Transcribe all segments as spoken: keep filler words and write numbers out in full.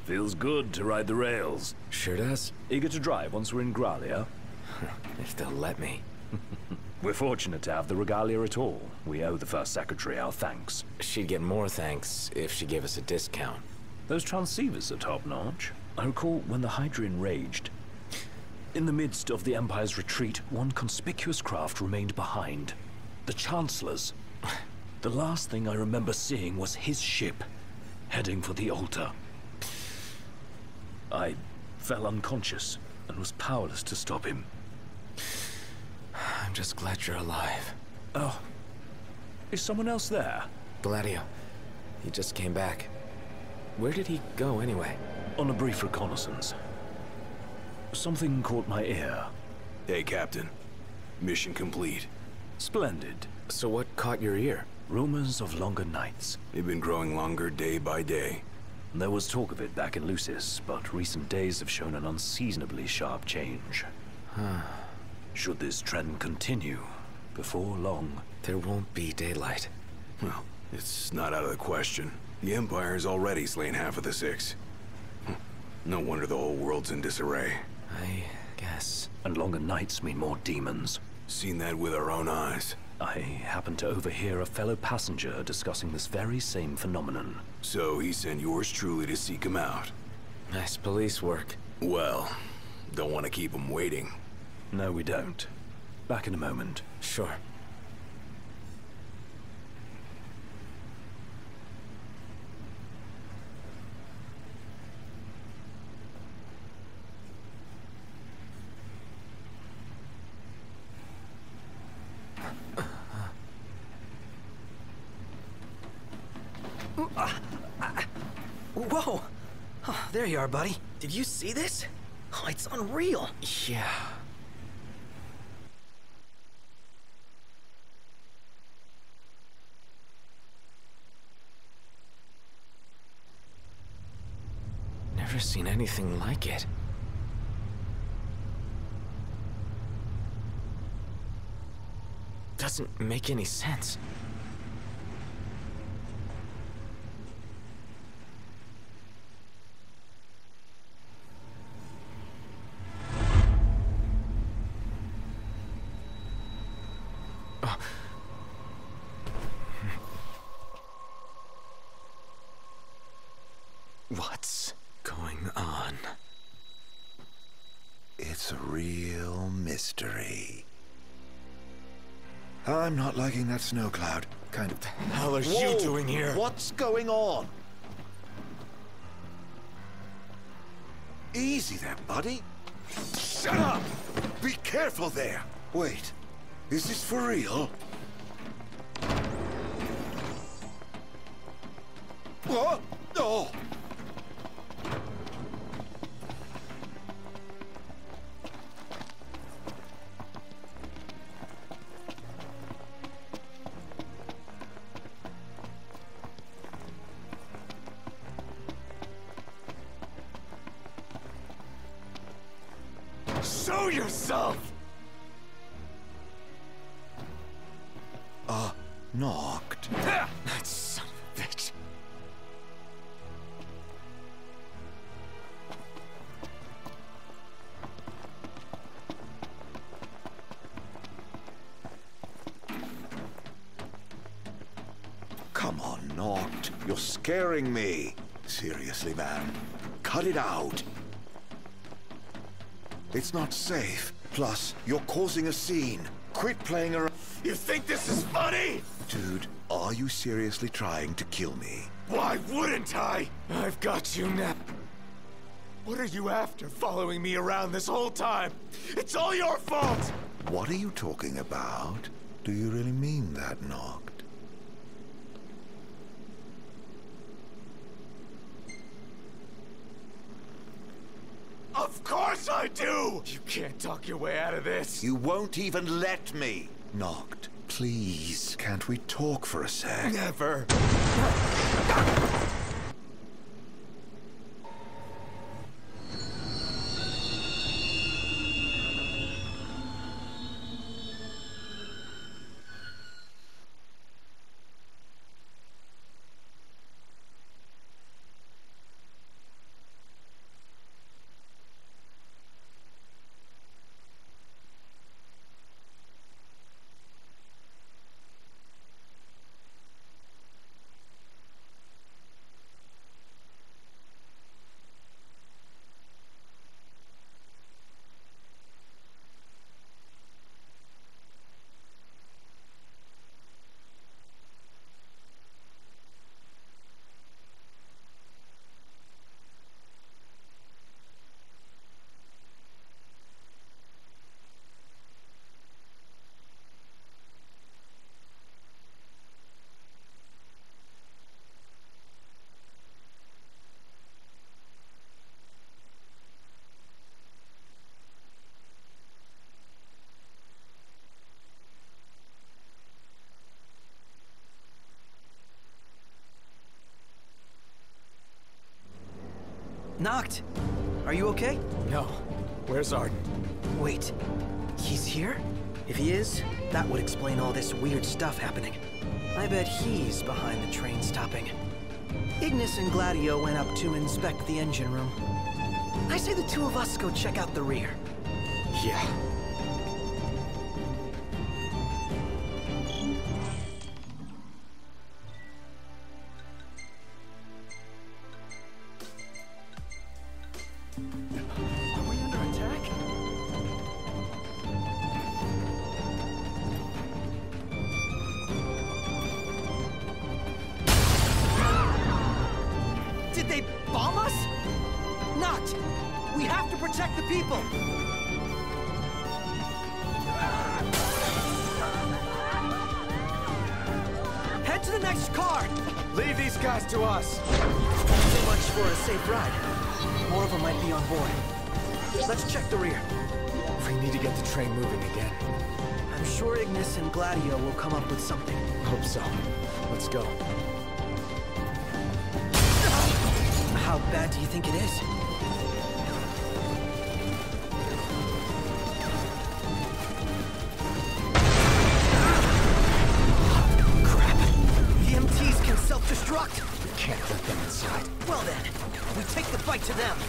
Feels good to ride the rails. Sure does. Eager to drive once we're in Gralia? If they'll let me. We're fortunate to have the regalia at all. We owe the First Secretary our thanks. She'd get more thanks if she gave us a discount. Those transceivers are top-notch. I recall when the Hydrian raged. In the midst of the Empire's retreat, one conspicuous craft remained behind. The Chancellor's. The last thing I remember seeing was his ship, heading for the altar. I fell unconscious and was powerless to stop him. I'm just glad you're alive. Oh. Is someone else there? Gladio. He just came back. Where did he go anyway? On a brief reconnaissance. Something caught my ear. Hey, Captain. Mission complete. Splendid. So what caught your ear? Rumors of longer nights. They've been growing longer day by day. There was talk of it back in Lucis, but recent days have shown an unseasonably sharp change. Huh. Should this trend continue, before long... There won't be daylight. Well, it's not out of the question. The Empire's already slain half of the Six. No wonder the whole world's in disarray. I guess. And longer nights mean more demons. Seen that with our own eyes. I happened to overhear a fellow passenger discussing this very same phenomenon. So he sent yours truly to seek him out. Nice police work. Well, don't want to keep him waiting. No, we don't. Back in a moment. Sure. Whoa! Oh, there you are, buddy. Did you see this? Oh, it's unreal. Yeah. Never seen anything like it. Doesn't make any sense. What's going on? It's a real mystery. I'm not liking that snow cloud. Kind of... What the hell are Whoa! you doing here? What's going on? Easy there, buddy. Shut up! Be careful there. Wait, is this for real? What? No! Show yourself! Uh, knocked. That son of a bitch. Come on, knocked. You're scaring me. Seriously, man. Cut it out. It's not safe. Plus, you're causing a scene. Quit playing around. You think this is funny? Dude, are you seriously trying to kill me? Why wouldn't I? I've got you now. What are you after, following me around this whole time? It's all your fault! What are you talking about? Do you really mean that, Knocked? Of course I do! You can't talk your way out of this. You won't even let me. Knocked, please, can't we talk for a sec? Never. Noct, are you okay? No. Where's Arden? Wait, he's here? If he is, that would explain all this weird stuff happening. I bet he's behind the train stopping. Ignis and Gladio went up to inspect the engine room. I say the two of us go check out the rear. Yeah. Are we under attack? Did they bomb us? Noct! We have to protect the people! Head to the next car! Leave these guys to us! So much for a safe ride. More of them might be on board. Let's check the rear. We need to get the train moving again. I'm sure Ignis and Gladio will come up with something. Hope so. Let's go. How bad do you think it is? Crap! The M Ts can self-destruct! We can't let them inside. Well then, we take the fight to them!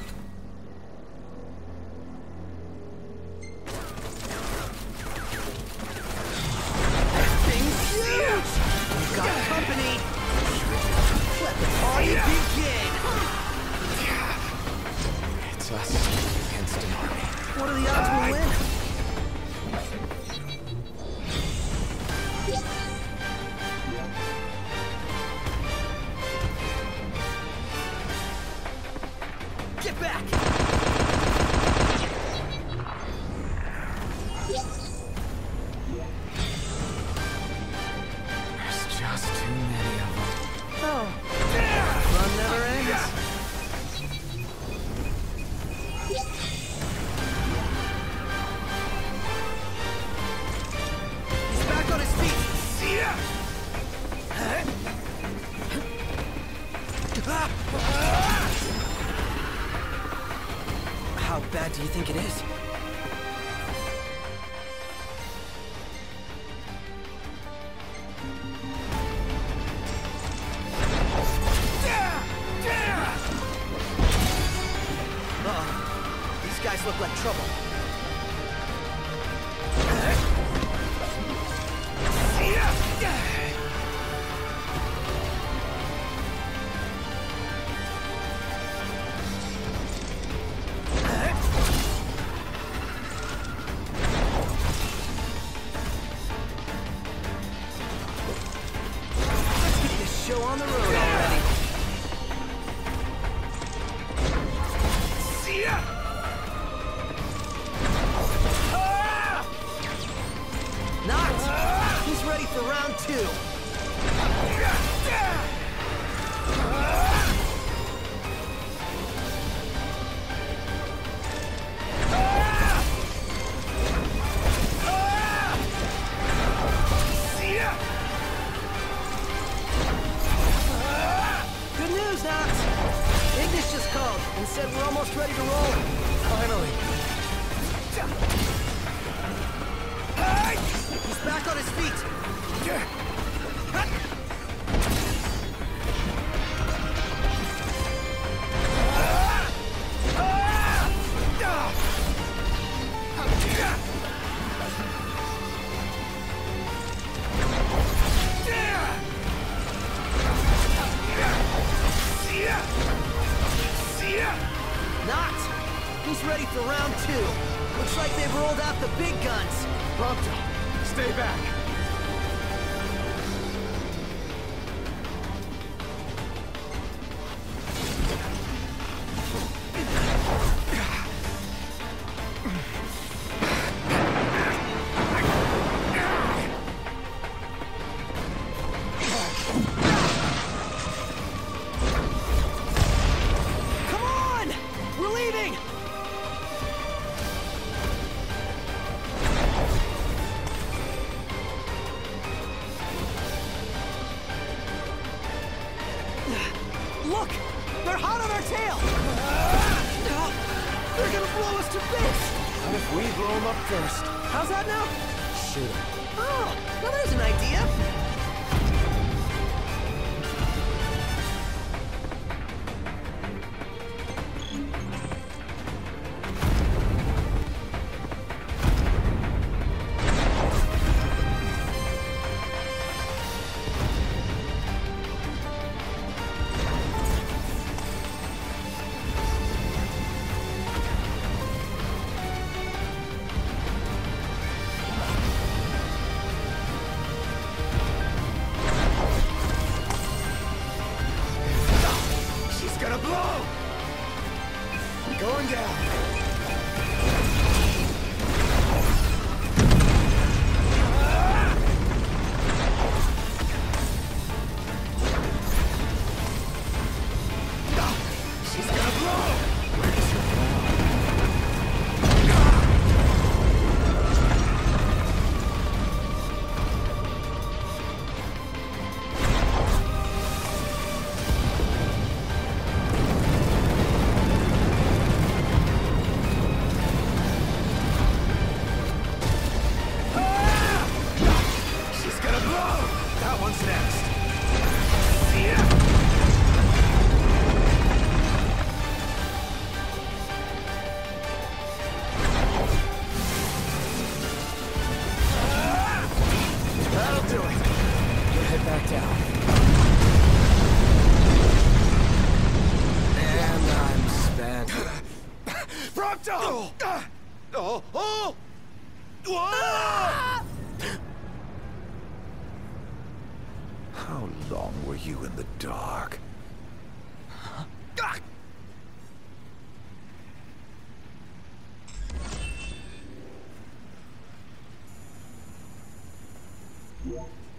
Thing's huge! We've got company! Let the party begin! It's us against an army. What are the odds we'll win? Get back! There's just too many of them. Oh. Fun never ends. He's back on his feet. See ya! How bad do you think it is? Uh-oh. These guys look like trouble. Let's get this show on the road already. Noct! He's ready for round two. Good news, Noct! Ignis just called and said we're almost ready to roll. Finally! He's back on his feet. Noct! He's ready for round two. Looks like they've rolled out the big guns. Prompto, stay back. Come on! We're leaving! Look! They're hot on our tail! They're gonna blow us to bits! What if we blow them up first? How's that now? Shoot 'em. Oh, now there's an idea. Gonna blow! Going down. She's gonna blow! Where's your That one's next. See ya! That'll do it. We'll head back down. And I'm spent. Prompto! Oh! Oh! Whoa! How long were you in the dark? Huh?